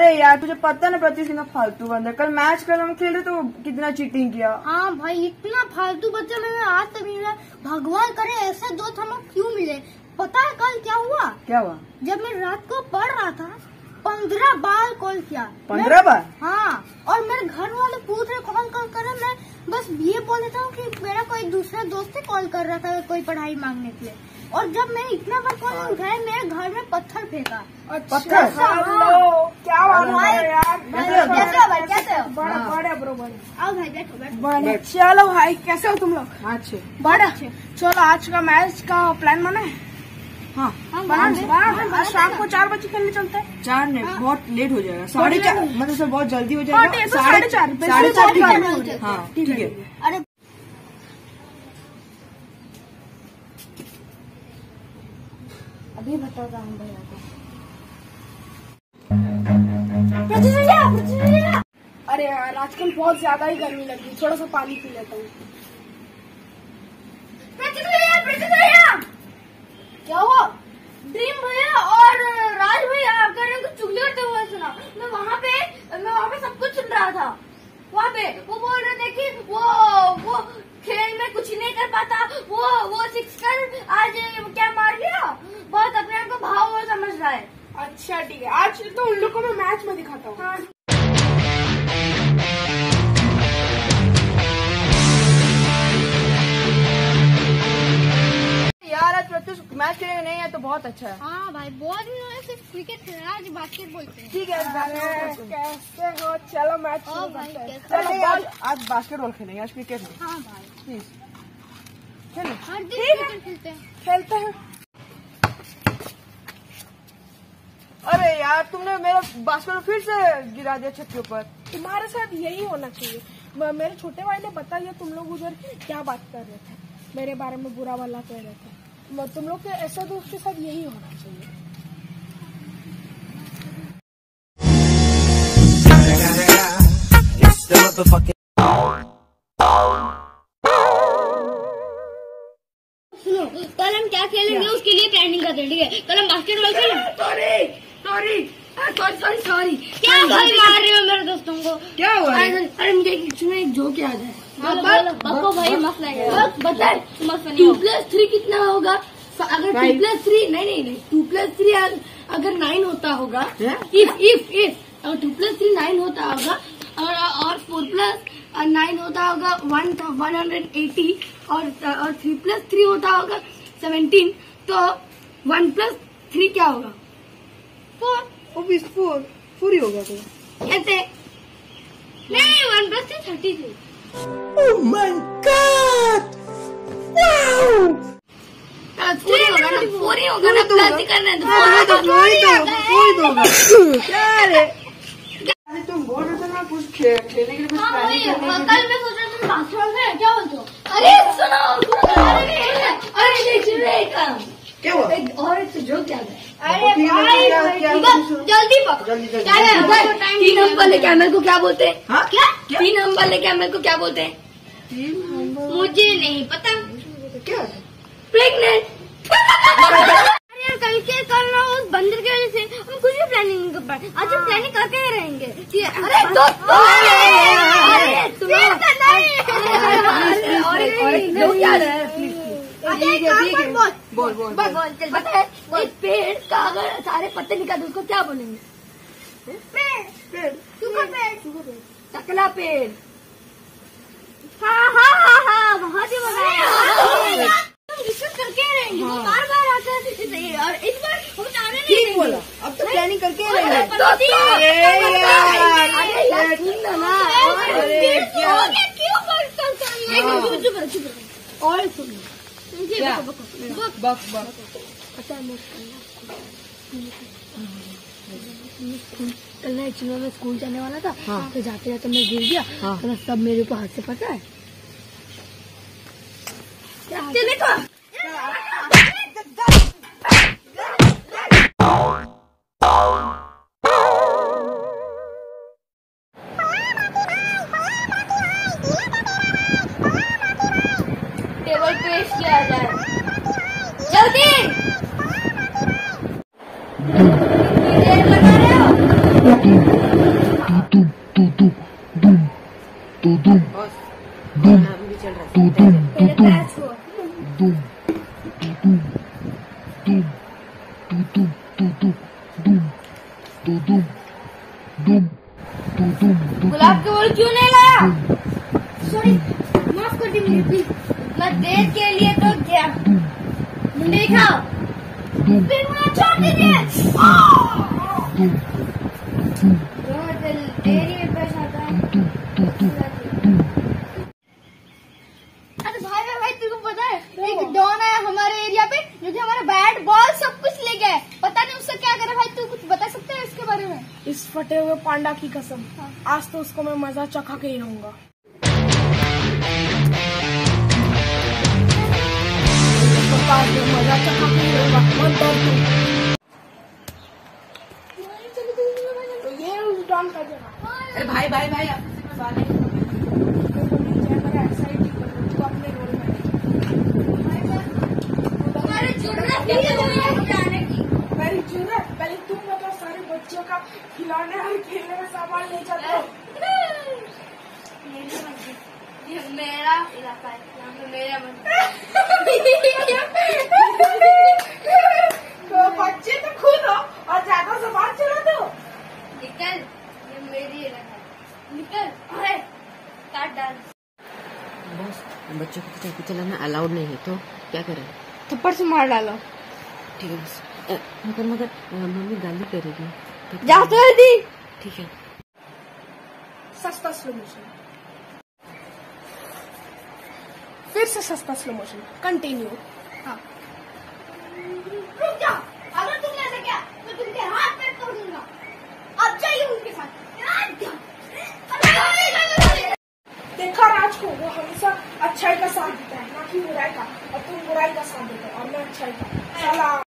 अरे यार तुझे पता ना प्रति सिंह फालतू बंदा है। कल मैच कर हम खेल रहे तो कितना चीटिंग किया। हाँ भाई इतना फालतू बच्चा मैंने आज तक नहीं मिला। भगवान करे ऐसे दोस्त हमें क्यों मिले। पता है कल क्या हुआ? क्या हुआ? जब मैं रात को पढ़ रहा था 15 बार कॉल किया। 15 बार? हाँ, और मेरे घर वाले पूछ रहे कौन कॉल कर रहा। मैं बस ये बोल देता हूँ कि मेरा कोई दूसरा दोस्त ही कॉल कर रहा था कोई पढ़ाई मांगने के लिए। और जब मैं इतना बार कॉल उठाया मेरे घर में पत्थर फेंका। पत्थर? क्या बात है यार। कैसे हो भाई? कैसे हो? बड़ा ब्रो बड़ा। आओ भाई बैठो। चलो भाई कैसे हो तुम लोग? अच्छे बड़ा चलो आज का मैच का प्लान बना है। हाँ बना शाम को 4 बजे खेलने चलते हैं। 4 नहीं बहुत लेट हो जाएगा। 4:30 मतलब सब बहुत जल्दी हो जाएगा। 4:30 हाँ ठीक है। अरे अभी बताओ राम भैया को। अरे यार आजकल बहुत ज्यादा ही गर्मी लग रही। थोड़ा सा पानी पी लेता हूँ। क्या हुआ? ड्रीम भैया और राज भैया आकर उनको चुगली करते हुए सुना। मैं वहाँ पे सब कुछ सुन रहा था। वहाँ पे वो बोल रहे थे कि वो खेल में कुछ नहीं कर पाता। वो 6 कर आज क्या मार लिया। बहुत अपने आप को भाव समझ रहा है। अच्छा ठीक है आज तो उन लोग को मैं मैच में दिखाता हूँ। हाँ। यार आज प्रत्युष मैच खेलने नहीं है तो बहुत अच्छा है। हाँ भाई बहुत दिन से क्रिकेट खेलना आज बास्केटबॉल खेलना। ठीक है कैसे हो? चलो मैच शुरू भाई करते हैं। कैसे? आज बास्केटबॉल खेलेंगे आज क्रिकेट नहीं। हाँ भाई प्लीज खेलो। हर दिन क्रिकेट खेलते हैं। खेलते हैं। अरे यार तुमने मेरा बास्केटबॉल फिर से गिरा दिया छत के ऊपर। तुम्हारे साथ यही होना चाहिए। मेरे छोटे भाई ने बताया तुम लोग उधर क्या बात कर रहे थे। मेरे बारे में बुरा वाला कह रहे थे। तुम लोग के ऐसे दोस्त के साथ यही होना चाहिए। सुनो कल हम क्या खेलेंगे उसके लिए प्लानिंग करते हैं। ठीक है कल हम बास्केटबॉल खेलेंगे। सॉरी क्या भाई मार रहे हो मेरे दोस्तों को? क्या हुआ? अरे मुझे एक जोक याद है। बोलो भाई मस्त लगेगा। बता 2+3 कितना होगा? अगर 2+3 नहीं 2+3 अगर 9 होता होगा। इफ अगर 2+3 9 होता होगा और 4+9 होता होगा 180 और 3+3 होता होगा 17 तो 1+3 क्या होगा? 4 ही होगा तो। कैसे? नहीं 1+3 33। Oh my God! Wow! 4 होगा ना प्लस ही करना है तो 4 होगा। क्या रे? तुम बोल रहे थे ना कुछ खेलने के लिए कुछ प्लानिंग करने के लिए। कल मैं सोच रहा था बास्केटबॉल में क्या बोलते हो? अरे सुनो क्या हुआ? और एक जोक याद है। अरे भाई जल्दी पकड़ो। 3 नंबर लेके मेरे को क्या बोलते हैं? हाँ? क्या? 3 नंबर लेके मेरे को क्या बोलते हैं? मुझे नहीं पता। क्या? प्रेग्नेंट। यार कल ना उस बंदर की वजह से हम कुछ भी प्लानिंग नहीं कर पाए। आज हम प्लानिंग करके ही रहेंगे। अरे जोक याद है। बोल पता है एक पेड़ का अगर सारे पत्ते निकाल दो उसको क्या बोलेंगे? पेड़ सूखा पेड़। टकला पेड़। हाँ बहुत ही मजा आया। हम डिस्कस करके ही रहेंगे। वो बार आते हैं और इस बार हम जाने नहीं देंगे। बोला अब तो प्लानिंग करके ही रहेंगे। क्यों और सुन बक कल ना एक्चुअली मैं स्कूल जाने वाला था। हाँ। तो जाते जाते मैं गिर गया। हाँ। तो सब मेरे को हाथ से पता है क्या? टेबल पेश किया जाए जल्दी। देर बना रहे हो। गुलाब के फूल क्यों नहीं लाया? सॉरी, माफ कर दी मुझे प्लीज। मैं देर के लिए तो क्या मुंडे खाओ, फिर मुझे छोड़ दीजिए। देरी में पैसा आता है। अरे भाई तुमको पता है एक डॉन आया हमारे एरिया पे जो कि हमारा बैट बॉल सब कुछ ले गया है। पता नहीं उससे क्या करे। भाई तू कुछ बता सकते है इसके बारे में? इस फटे हुए पांडा की कसम, आज तो उसको मैं मजा चखा के ही रहूंगा। मजा चखा के ही रहूंगा, मत डर तू। तो ये उस डॉन का जगह। अरे भाई भाई भाई आपसे मैं बात नहीं अपने रोल में तुम्हारी जरूरत नहीं है जाने की। मेरी जरूरत पहले तुम बताओ। सारे बच्चों का खिलौने और खेलने का सामान ले जाते हो। ये मेरा इलाका है, यहाँ पे मेरा तो बच्चे तो खुद हो और ज्यादा सामान चला दो। निकल, ये मेरी इलाका है, निकल। अरे काट डाल। बस बच्चों को चाकू चलाना अलाउड नहीं है तो क्या करें? थप्पड़ से मार डालो। ठीक है बस मगर मम्मी गाली करेगी तो जा तो दी। ठीक है। सस्ता स्लो मोशन, फिर से सस्ता स्लो मोशन, कंटिन्यू। हाँ रुक जाओ, अगर तुमने ऐसा किया तो तुमके हाथ पैर तोड़ दूंगा। अब जाइए उनके साथ। देखा राज को, वो हमेशा अच्छाई का साथ देता है ना कि बुराई का, और तुम बुराई का साथ देते हो और मैं अच्छाई का। चला